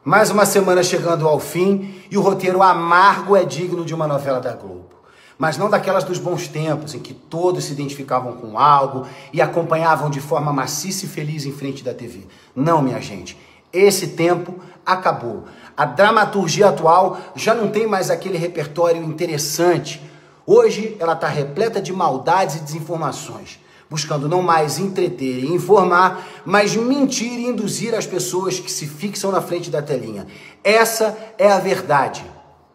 Mais uma semana chegando ao fim e o roteiro amargo é digno de uma novela da Globo. Mas não daquelas dos bons tempos, em que todos se identificavam com algo e acompanhavam de forma maciça e feliz em frente da TV. Não, minha gente, esse tempo acabou. A dramaturgia atual já não tem mais aquele repertório interessante. Hoje ela está repleta de maldades e desinformações, buscando não mais entreter e informar, mas mentir e induzir as pessoas que se fixam na frente da telinha. Essa é a verdade.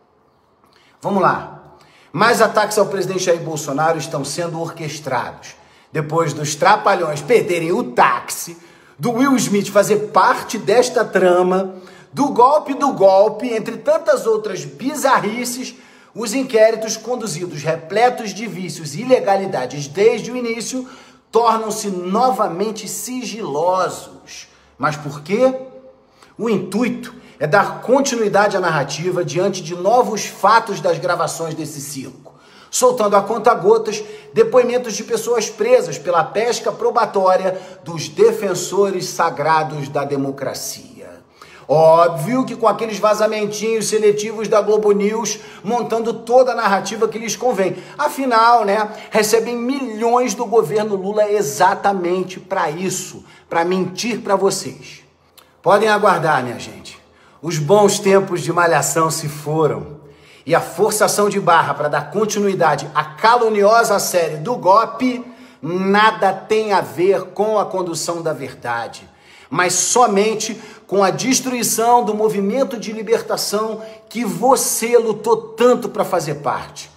Vamos lá. Mais ataques ao presidente Jair Bolsonaro estão sendo orquestrados. Depois dos Trapalhões perderem o táxi, do Will Smith fazer parte desta trama, do golpe, entre tantas outras bizarrices, os inquéritos conduzidos repletos de vícios e ilegalidades desde o início tornam-se novamente sigilosos. Mas por quê? O intuito é dar continuidade à narrativa diante de novos fatos das gravações desse circo, soltando a conta-gotas depoimentos de pessoas presas pela pesca probatória dos defensores sagrados da democracia. Óbvio que com aqueles vazamentinhos seletivos da Globo News montando toda a narrativa que lhes convém. Afinal, recebem milhões do governo Lula exatamente para isso, para mentir para vocês. Podem aguardar, minha gente. Os bons tempos de malhação se foram e a forçação de barra para dar continuidade à caluniosa série do golpe nada tem a ver com a condução da verdade, mas somente com a destruição do movimento de libertação que você lutou tanto para fazer parte.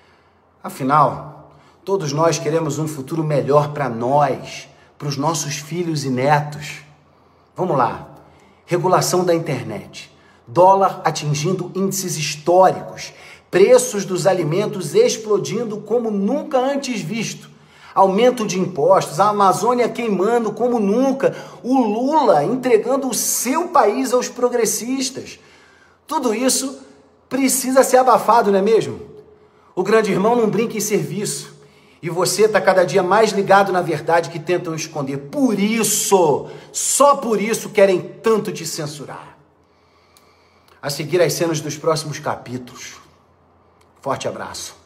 Afinal, todos nós queremos um futuro melhor para nós, para os nossos filhos e netos. Vamos lá. Regulação da internet, dólar atingindo índices históricos, preços dos alimentos explodindo como nunca antes visto, aumento de impostos, a Amazônia queimando como nunca, o Lula entregando o seu país aos progressistas. Tudo isso precisa ser abafado, não é mesmo? O grande irmão não brinca em serviço. E você está cada dia mais ligado na verdade que tentam esconder. Por isso, só por isso querem tanto te censurar. A seguir as cenas dos próximos capítulos. Forte abraço.